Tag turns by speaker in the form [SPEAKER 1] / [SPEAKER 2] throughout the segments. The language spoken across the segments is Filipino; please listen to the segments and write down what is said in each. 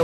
[SPEAKER 1] daw.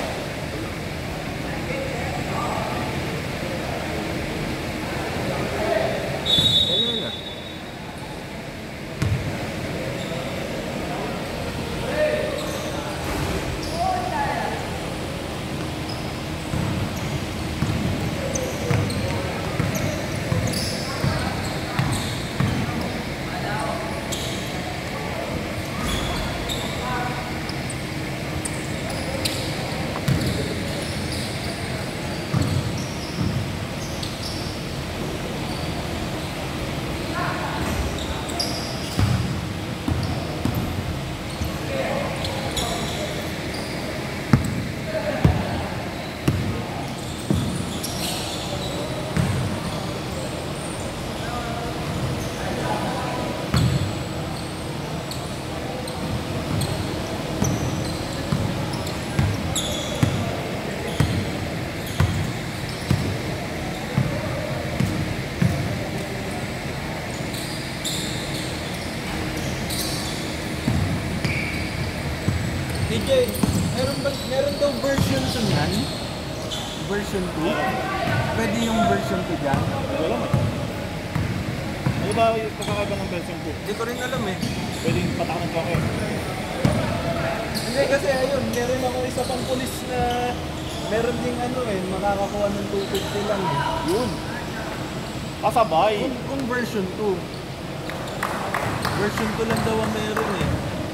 [SPEAKER 2] DJ, meron daw version 2 niyan? Version 2? Pwede yung version 2 dyan?
[SPEAKER 3] Wala mo. Ano ba yung kakakaba ng version 2?
[SPEAKER 2] Hindi ko rin alam eh.
[SPEAKER 3] Pwedeng patak ng choke.
[SPEAKER 2] Hindi kasi ayun, meron ako isa pang pulis na meron ding ano eh, makakakuha ng 250 lang eh.
[SPEAKER 3] Yun. Kasabay.
[SPEAKER 2] Kung version 2. Version 2 lang daw ang meron eh.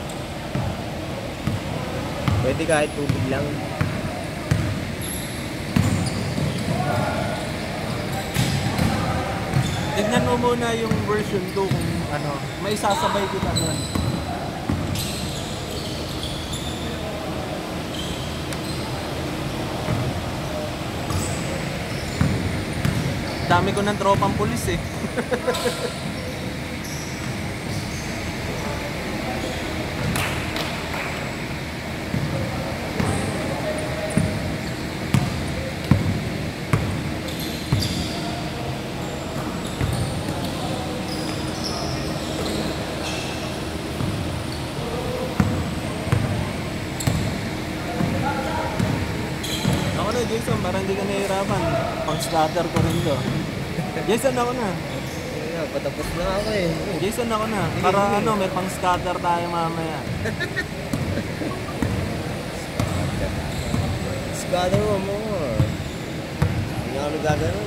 [SPEAKER 1] Pwede kahit tubig lang.
[SPEAKER 2] Tignan mo muna yung version 2 kung ano, may sasabay kita nun. Dami ko ng tropang pulis eh. Jason, parang hindi ka nahihirapan. Pang-starter ko rin to. Jason, ako na.
[SPEAKER 1] Patapos na ako eh.
[SPEAKER 2] Jason, ako na. Para ano, may pang-scatter tayo mamaya.
[SPEAKER 1] Scatter mo mo. Hindi ako nagaganon.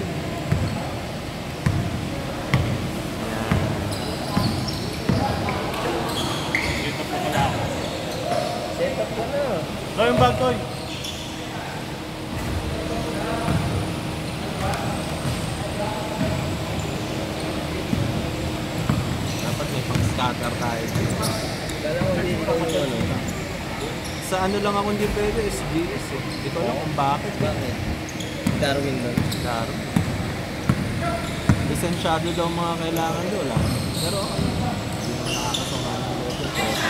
[SPEAKER 3] Set up ko pala ako.
[SPEAKER 1] Set up ka na.
[SPEAKER 3] No, yung bag ko.
[SPEAKER 2] Scatter tayo.
[SPEAKER 1] Kala ko hindi ko yun.
[SPEAKER 2] Sa ano lang ako hindi pwede, SGS eh. Hindi ko alam kung bakit.
[SPEAKER 1] Bakit? Darwin doon.
[SPEAKER 2] Darwin. Lisensyado daw mga kailangan doon lang. Pero ano, hindi mo nakakasama ng level.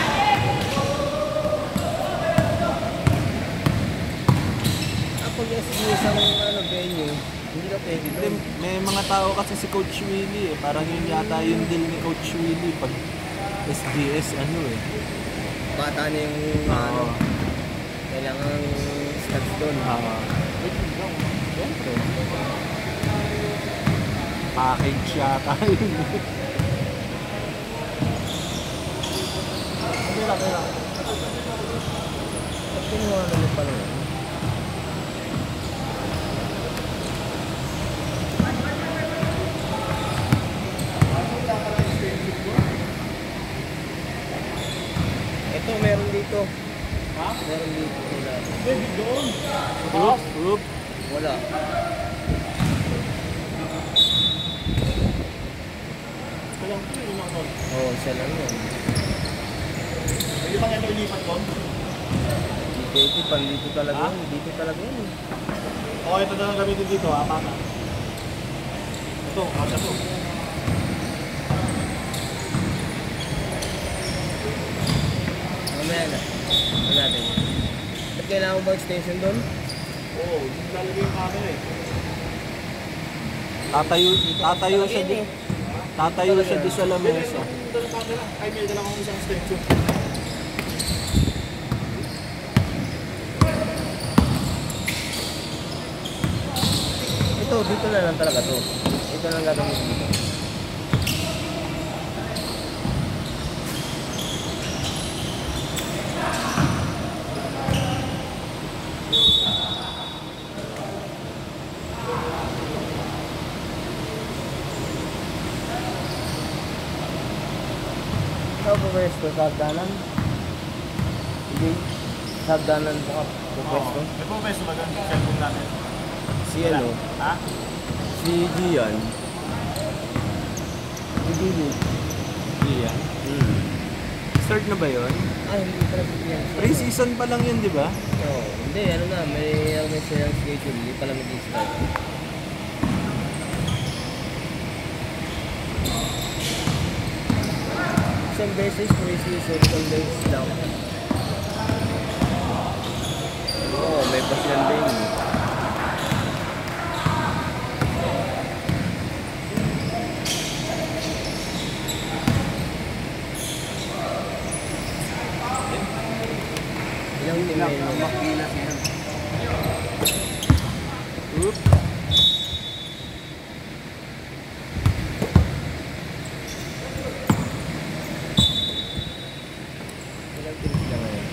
[SPEAKER 1] Pag SGS ang ano, venue, hindi ka pwede doon.
[SPEAKER 2] May mga tao kasi si Coach Willie eh. Parang yun yata yung deal ni Coach Willie pag SGS ano eh.
[SPEAKER 1] Bata na yung ano, kailangan stats doon.
[SPEAKER 2] Siyempre. Package yata yun.
[SPEAKER 1] Kaya. At kinuha naman pala. Ito, meron dito.
[SPEAKER 3] Ha?
[SPEAKER 1] Meron dito. Wala.
[SPEAKER 3] Hindi, doon.
[SPEAKER 2] Oop.
[SPEAKER 1] Wala.
[SPEAKER 3] Walang ko yun ako.
[SPEAKER 1] Oo, isa lang yun.
[SPEAKER 3] Pwede pa nga ito ilipat doon?
[SPEAKER 1] Dito, dito talaga yun. Dito talaga yun.
[SPEAKER 3] Oo, ito na lang gamitin dito, ha? Tama. Ito, asa to.
[SPEAKER 1] Mamaya na. Ano natin? Ba't kailangan mo ba extension doon?
[SPEAKER 3] Oo, yung lalagay yung camera eh.
[SPEAKER 2] Tatayo siya
[SPEAKER 1] yun
[SPEAKER 2] din. Tatayo siya din sa lamesa.
[SPEAKER 3] Ito yung camera. Ay, may dala akong isang extension.
[SPEAKER 1] ito, dito na lang talaga to. Ito na lang gagamitin dito. Saan po pwesto? Sa hagdanan? Hindi. Sa hagdanan po po pwesto?
[SPEAKER 3] May pumpesto ba doon? Cellphone natin.
[SPEAKER 1] Si ano?
[SPEAKER 3] Ha?
[SPEAKER 1] Si Gian. Si Gigi.
[SPEAKER 2] Iyan. Start na ba yun?
[SPEAKER 1] Ah, hindi pala si Gian.
[SPEAKER 2] Pre-season pa lang yun, di ba?
[SPEAKER 1] Oo. Hindi, ano na. May silang schedule. Hindi pala mag-start. Isang beses pre-season, isang beses lang. Oo, may pasiyan din. Ilang team na yun?
[SPEAKER 2] Makilas yan. Oop.
[SPEAKER 1] Ilang team sila ngayon?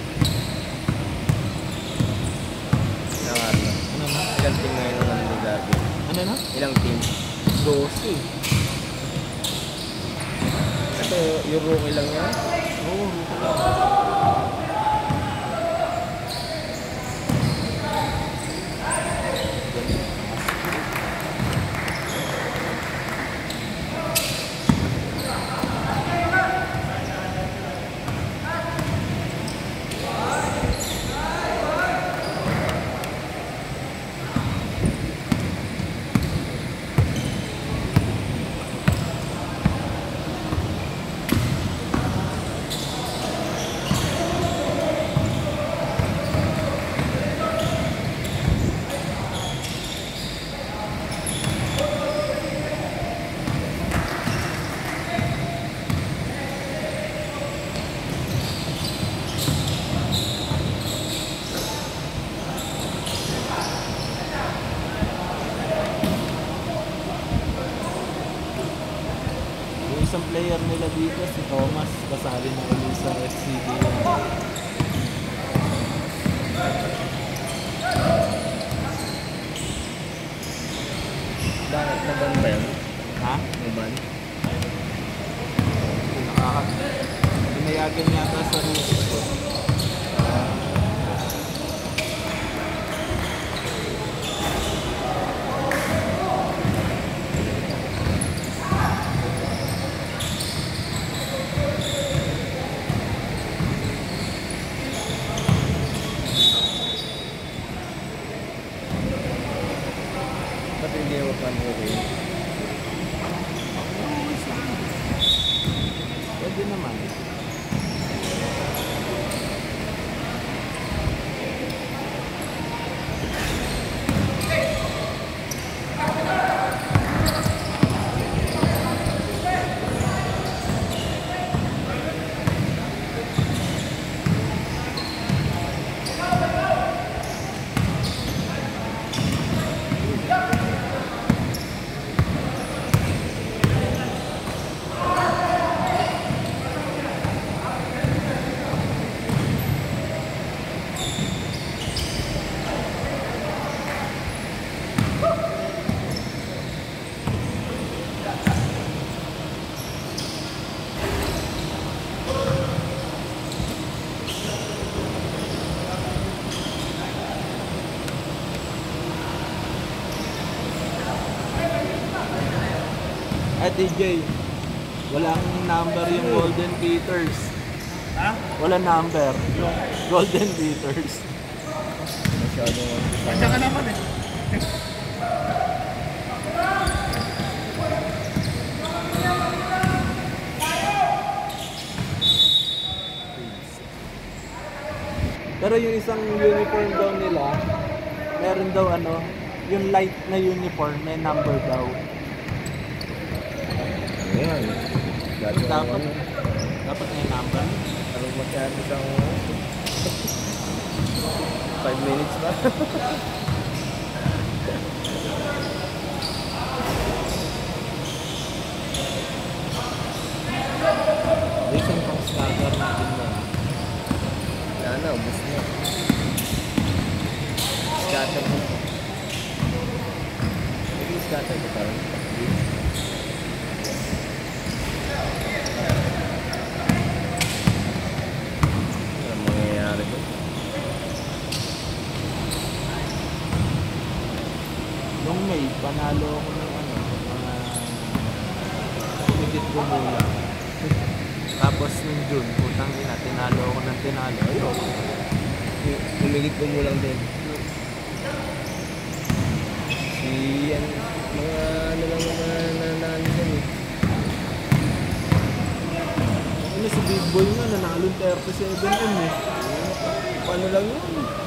[SPEAKER 1] Ilang araw?
[SPEAKER 2] Ano na?
[SPEAKER 1] Ilang team ngayon ang ano ni Gabi?
[SPEAKER 2] Ano na?
[SPEAKER 1] Ilang team?
[SPEAKER 2] 12.
[SPEAKER 1] Ito, yung rookie lang yan?
[SPEAKER 2] Oo, yung isang player nila dito, si Thomas, kasali na ulit sa FCB.
[SPEAKER 1] Bakit? Naban ba yun?
[SPEAKER 2] Ha?
[SPEAKER 1] Naban?
[SPEAKER 2] Pinayagan yata sa rules ko.
[SPEAKER 1] Ba't hindi mo panoorin?
[SPEAKER 2] Pwede naman. At DJ, walang number yung Golden Beaters.
[SPEAKER 3] Ha?
[SPEAKER 2] Wala number. Golden Beaters.
[SPEAKER 1] Masyadong
[SPEAKER 3] Nandiyan ka naman eh.
[SPEAKER 2] Pero yung isang uniform daw nila, meron daw ano, yung light na uniform, may number daw.
[SPEAKER 1] Ayan.
[SPEAKER 2] Dapat, dapat may number.
[SPEAKER 1] Anong masyado isang 5 minutes ba? na, ubus na. Scatter ko. Hindi scatter ko parang. Ano mangyayari ko?
[SPEAKER 2] Nung May, panalo ako ng ano, mga kumikit gumula. Tapos nung June, putang ina, tinalo ako ng tinalo. Ayun.
[SPEAKER 1] Humigit ko mo lang din. Si yan, mga ano lang mga nanalo dyan eh.
[SPEAKER 2] Ano si Big Boy nga, nanalo 37M eh.
[SPEAKER 1] Paano lang yun?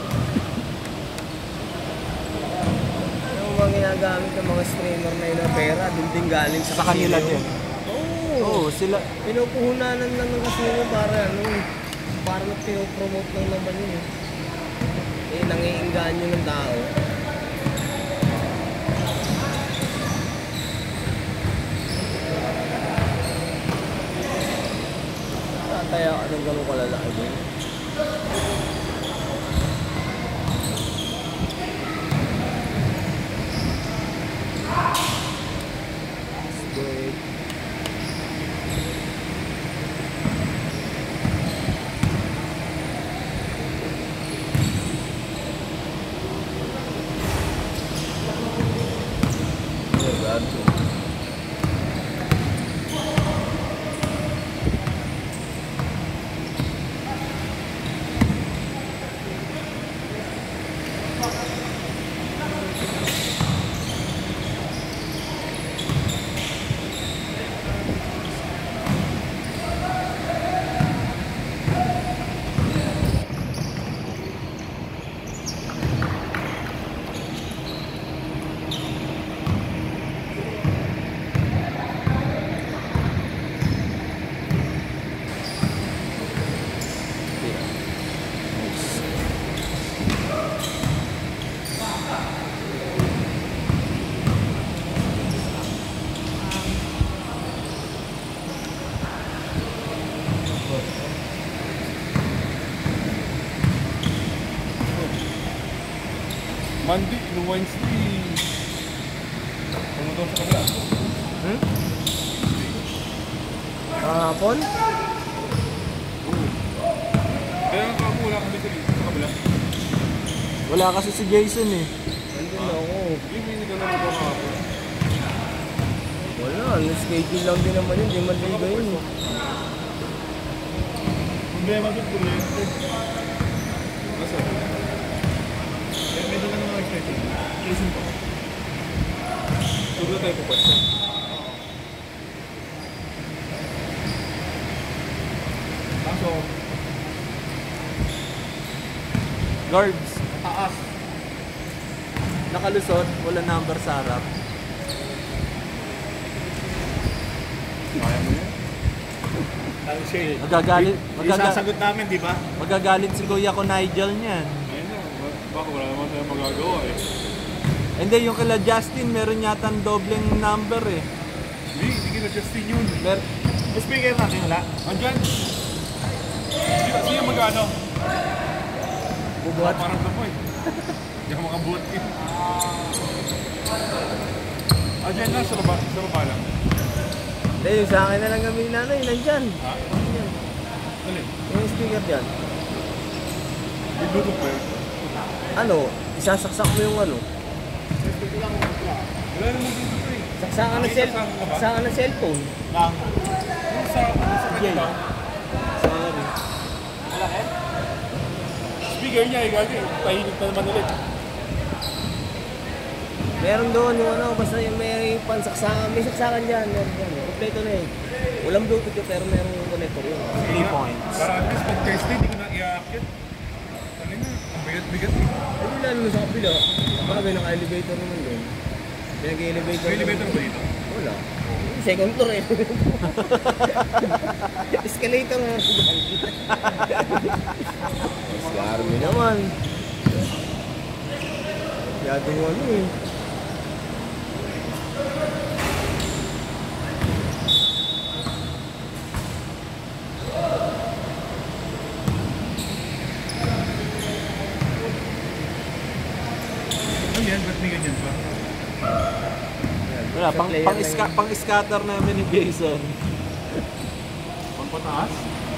[SPEAKER 1] Yung mga ginagamit ng mga streamer na yun na pera, din galing sa
[SPEAKER 2] Kanila
[SPEAKER 1] casino.
[SPEAKER 2] din. Oo, sila.
[SPEAKER 1] Pinupuhunanan lang ng casino para ano, para pinopromote lang naman yun eh. Eh, nangiinganyo ng tao. Tataya ka ng gano'ng kalalaki din. Good.
[SPEAKER 3] Monday, no Wednesday. Pumunta sa kabila.
[SPEAKER 1] Kahapon?
[SPEAKER 3] Kaya nga kakula kami sa kabila.
[SPEAKER 2] Wala kasi si Jason eh.
[SPEAKER 1] Nandun ako.
[SPEAKER 3] Hindi, hindi ka naman ako kakapon.
[SPEAKER 1] Wala, schedule lang din naman yun, di maliga yun.
[SPEAKER 3] Problema doon, kuryente. Nasa? Kaya medyo na naman expected. Listen po. Tulo tayo pupunta. Kaso,
[SPEAKER 2] Guards,
[SPEAKER 3] taas.
[SPEAKER 2] nakalusot, wala number sa harap.
[SPEAKER 3] Kaya mo yan? Ang shade.
[SPEAKER 2] Magagalit
[SPEAKER 3] namin, di ba?
[SPEAKER 2] Magagalit si Kuya ko Nigel niyan.
[SPEAKER 3] Ayun na, baka wala naman tayong magagawa eh.
[SPEAKER 2] Hindi, yung kila Justin, meron yata dobleng number eh.
[SPEAKER 3] Hindi kita Justin yun. Speaker natin, wala? Andyan. Sino mag-ano?
[SPEAKER 1] Bubuhat.
[SPEAKER 3] Parang mo eh. Hindi ako makabuhat eh. Andyan na, sa baba lang.
[SPEAKER 1] Hindi, yung sa akin na lang kami nanay, nandyan.
[SPEAKER 3] Ha?
[SPEAKER 1] Nandyan.
[SPEAKER 3] Dali.
[SPEAKER 1] Yung speaker dyan.
[SPEAKER 3] May Bluetooth ba yun?
[SPEAKER 1] Ano, isasaksak mo yung ano.
[SPEAKER 3] Wala naman Bluetooth eh.
[SPEAKER 1] Saksakan ng cellphone.
[SPEAKER 3] Lang. Yung sa kanila.
[SPEAKER 1] Sorry.
[SPEAKER 3] Speaker niya eh, gagi. Tahimik na naman ulit.
[SPEAKER 1] Meron doon yung ano, basta yung may pansaksakan. May saksakan dyan, meron dyan. Kompleto na eh. Walang Bluetooth yun, pero merong connector yun.
[SPEAKER 2] 3 points.
[SPEAKER 3] Para at least pag-testing, hindi ko na i-aakit. Ano na, ang bigat-bigat eh.
[SPEAKER 1] Hindi na naman sa kapila. Baka may naka-elevator naman doon. Pinag-elevator.
[SPEAKER 3] May elevator ba dito?
[SPEAKER 1] Wala. Second floor eh. Escalator na naman. Si Army naman. Yadong ano eh.
[SPEAKER 3] Ano yan? Ba't may ganyan pa?
[SPEAKER 2] Wala,
[SPEAKER 1] Sa player lang yun.
[SPEAKER 2] pang-scatter namin ni Jason.
[SPEAKER 3] Pampataas?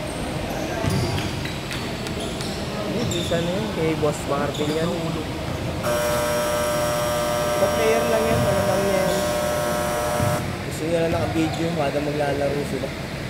[SPEAKER 1] Hindi, isa na yun. Kay Boss Marvin yan. Sa player lang yan. Ano lang yan. Gusto nyo na naka-video. Kada maglalaro sila.